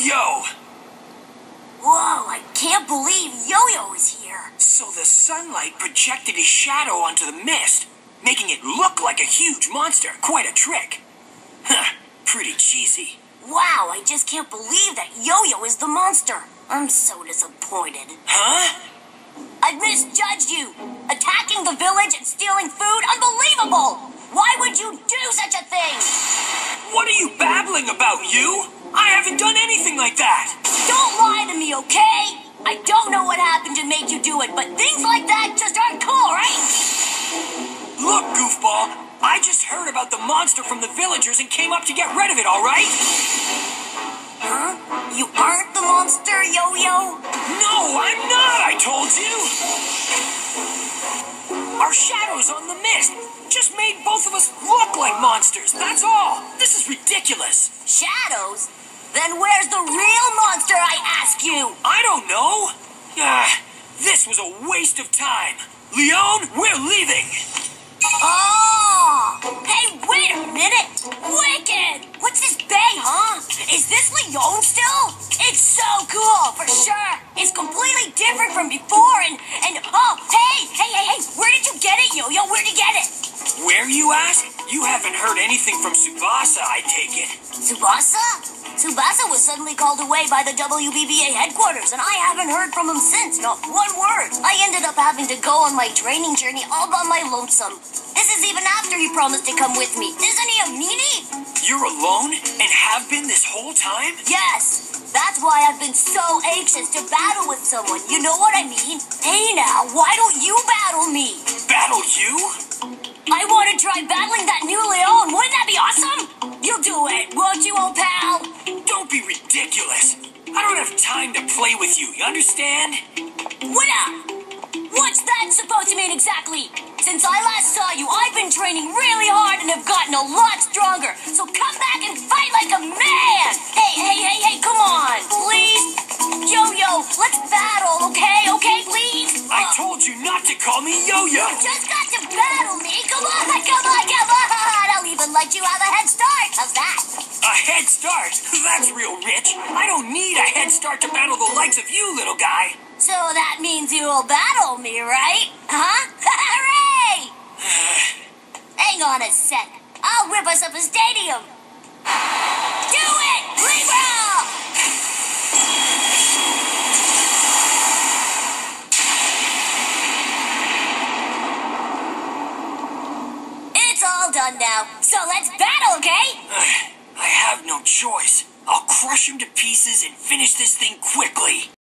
Yo-Yo! Whoa, I can't believe Yo-Yo is here. So the sunlight projected his shadow onto the mist, making it look like a huge monster. Quite a trick. Huh, pretty cheesy. Wow, I just can't believe that Yo-Yo is the monster. I'm so disappointed. Huh? I misjudged you. Attacking the village and stealing food? Unbelievable! Why would you do such a thing? What are you babbling about, you? I haven't done anything like that. Don't lie to me, okay? I don't know what happened to make you do it, but things like that just aren't cool, right? Look, goofball, I just heard about the monster from the villagers and came up to get rid of it, all right? Huh? You aren't the monster, Yo-Yo? No, I'm not, I told you. Our shadows on the mist just made both of us look like monsters, that's all. This is ridiculous. Shadows? Then where's the real monster, I ask you? I don't know. This was a waste of time. Leon, we're leaving. Oh! Hey, wait a minute! Wicked! What's this bay, huh? Is this Leon still? It's so cool, for sure. It's completely different from before, and oh, hey! Where did you get it, Yo-Yo? Where'd you get it? Where, you ask? You haven't heard anything from Tsubasa, I take it. Tsubasa? Tsubasa was suddenly called away by the WBBA headquarters, and I haven't heard from him since, not one word. I ended up having to go on my training journey all by my lonesome. This is even after he promised to come with me. Isn't he a meanie? You're alone and have been this whole time? Yes. That's why I've been so anxious to battle with someone. You know what I mean? Hey now, why don't you battle me? Battle you? I want to try battling that new Leon. Wouldn't that be awesome? You'll do it, won't you, old pal? Don't be ridiculous. I don't have time to play with you, you understand? What up? What's that supposed to mean exactly? Since I last saw you, I've been training really hard and have gotten a lot stronger. So come back and fight like a man! Hey, come on, please? Yo-Yo, let's battle, okay? Okay, please? I told you not to call me Yo-Yo! You just got to battle me! Come on! I'll even let you have a head start! How's that? A head start? That's real rich. I don't need a head start to battle the likes of you, little guy. So that means you'll battle me, right? Huh? Hooray! Hang on a sec. I'll rip us up a stadium. Do it! Libra! It's all done now. So let's battle, okay? I have no choice. I'll crush him to pieces and finish this thing quickly.